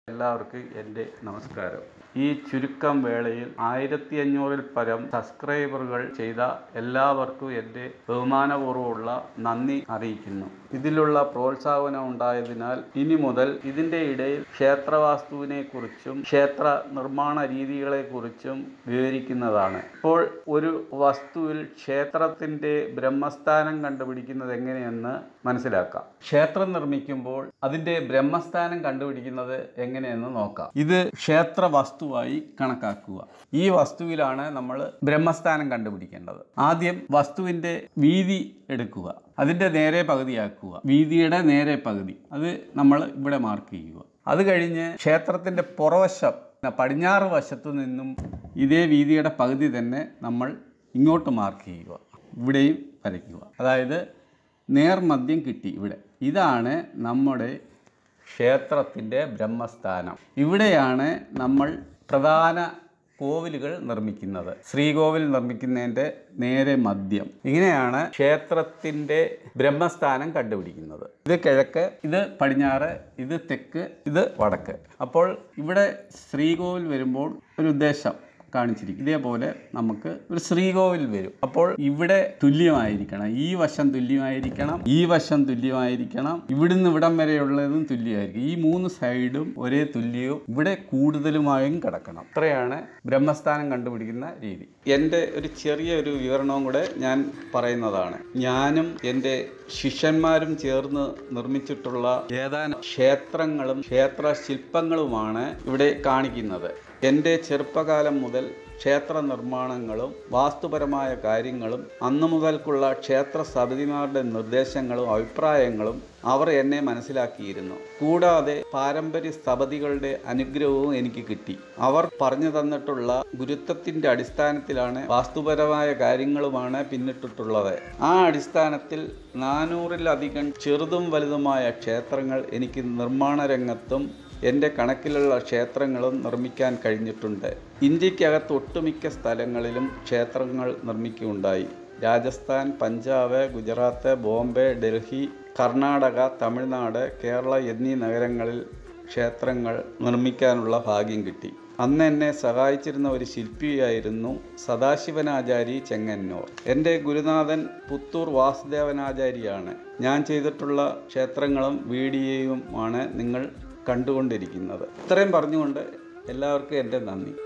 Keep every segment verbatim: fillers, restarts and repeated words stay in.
എല്ലാവർക്കും എൻ്റെ നമസ്കാരം. ഈ ചുരുക്കം വേളയിൽ ആയിരത്തി അഞ്ഞൂറിൽ പരം സബ്സ്ക്രൈബറുകൾ ചെയ്ത എല്ലാവർക്കും എൻ്റെ ബഹുമാനപൂർവ്വമുള്ള നന്ദി അറിയിക്കുന്നു. ഇതിലുള്ള പ്രോത്സാഹനം ഉണ്ടായതിനാൽ ഇനി മുതൽ ഇതിൻ്റെ ഇടയിൽ ക്ഷേത്രവാസ്തുവിനെ കുറിച്ചും ക്ഷേത്ര നിർമ്മാണ രീതികളെക്കുറിച്ചും വിവരിക്കുന്നതാണ്. ഇപ്പോൾ ഒരു വസ്തുവിൽ ക്ഷേത്രത്തിൻ്റെ ബ്രഹ്മസ്ഥാനം കണ്ടുപിടിക്കുന്നത് എങ്ങനെയെന്ന് മനസ്സിലാക്കാം. ക്ഷേത്രം നിർമ്മിക്കുമ്പോൾ അതിൻ്റെ ബ്രഹ്മസ്ഥാനം കണ്ടുപിടിക്കുന്നത് എങ്ങനെയെന്ന് നോക്കാം. ഇത് ക്ഷേത്ര വസ്തുവായി കണക്കാക്കുക. ഈ വസ്തുവിലാണ് നമ്മൾ ബ്രഹ്മസ്ഥാനം കണ്ടുപിടിക്കേണ്ടത്. ആദ്യം വസ്തുവിൻ്റെ വീതി എടുക്കുക, അതിൻ്റെ നേരെ പകുതിയാക്കുക. വീതിയുടെ നേരെ പകുതി അത് നമ്മൾ ഇവിടെ മാർക്ക് ചെയ്യുക. അത് കഴിഞ്ഞ് ക്ഷേത്രത്തിൻ്റെ പുറവശം പടിഞ്ഞാറ് വശത്തു നിന്നും ഇതേ വീതിയുടെ പകുതി തന്നെ നമ്മൾ ഇങ്ങോട്ട് മാർക്ക് ചെയ്യുക, ഇവിടെയും വരയ്ക്കുക. അതായത് നേർമദ്യം കിട്ടി ഇവിടെ. ഇതാണ് നമ്മുടെ ക്ഷേത്രത്തിൻ്റെ ബ്രഹ്മസ്ഥാനം. ഇവിടെയാണ് നമ്മൾ പ്രധാന കോവിലുകൾ നിർമ്മിക്കുന്നത്. ശ്രീകോവിൽ നിർമ്മിക്കുന്നതിൻ്റെ നേരെ മദ്യം. ഇങ്ങനെയാണ് ക്ഷേത്രത്തിൻ്റെ ബ്രഹ്മസ്ഥാനം കണ്ടുപിടിക്കുന്നത്. ഇത് കിഴക്ക്, ഇത് പടിഞ്ഞാറ്, ഇത് തെക്ക്, ഇത് വടക്ക്. അപ്പോൾ ഇവിടെ ശ്രീകോവിൽ വരുമ്പോൾ ഒരു ഉദ്ദേശം കാണിച്ചിരിക്കും. ഇതേപോലെ നമുക്ക് ഒരു ശ്രീകോവിൽ വരും. അപ്പോൾ ഇവിടെ തുല്യമായിരിക്കണം, ഈ വശം തുല്യമായിരിക്കണം, ഈ വശം തുല്യമായിരിക്കണം, ഇവിടുന്ന് ഇവിടം വരെയുള്ളതും തുല്യമായിരിക്കും. ഈ മൂന്ന് സൈഡും ഒരേ തുല്യവും ഇവിടെ കൂടുതലുമായും കിടക്കണം. ഇത്രയാണ് ബ്രഹ്മസ്ഥാനം കണ്ടുപിടിക്കുന്ന രീതി. എൻ്റെ ഒരു ചെറിയ ഒരു വിവരണവും കൂടെ ഞാൻ പറയുന്നതാണ്. ഞാനും എൻ്റെ ശിഷ്യന്മാരും ചേർന്ന് നിർമ്മിച്ചിട്ടുള്ള ഏതാനും ക്ഷേത്രങ്ങളും ക്ഷേത്ര ശില്പങ്ങളുമാണ് ഇവിടെ കാണിക്കുന്നത്. എൻ്റെ ചെറുപ്പകാലം മുതൽ ക്ഷേത്ര നിർമ്മാണങ്ങളും വാസ്തുപരമായ കാര്യങ്ങളും അന്നു മുതൽക്കുള്ള ക്ഷേത്ര സമിതിമാരുടെ നിർദ്ദേശങ്ങളും അഭിപ്രായങ്ങളും അവർ എന്നെ മനസ്സിലാക്കിയിരുന്നു. കൂടാതെ പാരമ്പര്യ സ്ഥപതികളുടെ അനുഗ്രഹവും എനിക്ക് കിട്ടി. അവർ പറഞ്ഞു തന്നിട്ടുള്ള ഗുരുത്വത്തിൻ്റെ അടിസ്ഥാനത്തിലാണ് വാസ്തുപരമായ കാര്യങ്ങളുമാണ് പിന്നിട്ടിട്ടുള്ളത്. ആ അടിസ്ഥാനത്തിൽ നാനൂറിലധികം ചെറുതും വലുതുമായ ക്ഷേത്രങ്ങൾ എനിക്ക് നിർമ്മാണ രംഗത്തും എൻ്റെ കണക്കിലുള്ള ക്ഷേത്രങ്ങളും നിർമ്മിക്കാൻ കഴിഞ്ഞിട്ടുണ്ട്. ഇന്ത്യക്കകത്ത് ഒട്ടുമിക്ക സ്ഥലങ്ങളിലും ക്ഷേത്രങ്ങൾ നിർമ്മിക്കുകയുണ്ടായി. രാജസ്ഥാൻ, പഞ്ചാബ്, ഗുജറാത്ത്, ബോംബെ, ഡൽഹി, കർണാടക, തമിഴ്നാട്, കേരള എന്നീ നഗരങ്ങളിൽ ക്ഷേത്രങ്ങൾ നിർമ്മിക്കാനുള്ള ഭാഗ്യം കിട്ടി. അന്ന് എന്നെ സഹായിച്ചിരുന്ന ഒരു ശില്പിയായിരുന്നു സദാശിവനാചാരി ചെങ്ങന്നൂർ. എൻ്റെ ഗുരുനാഥൻ പുത്തൂർ വാസുദേവനാചാരിയാണ്. ഞാൻ ചെയ്തിട്ടുള്ള ക്ഷേത്രങ്ങളും വീഡിയോയുമാണ് നിങ്ങൾ കണ്ടുകൊണ്ടിരിക്കുന്നത്. ഇത്രയും പറഞ്ഞുകൊണ്ട് എല്ലാവർക്കും എൻ്റെ നന്ദി.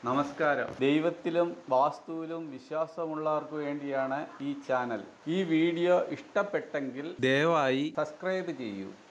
നമസ്കാരം. ദൈവത്തിലും വാസ്തുവിലും വിശ്വാസമുള്ളവർക്ക് വേണ്ടിയാണ് ഈ ചാനൽ. ഈ വീഡിയോ ഇഷ്ടപ്പെട്ടെങ്കിൽ ദയവായി സബ്സ്ക്രൈബ് ചെയ്യൂ.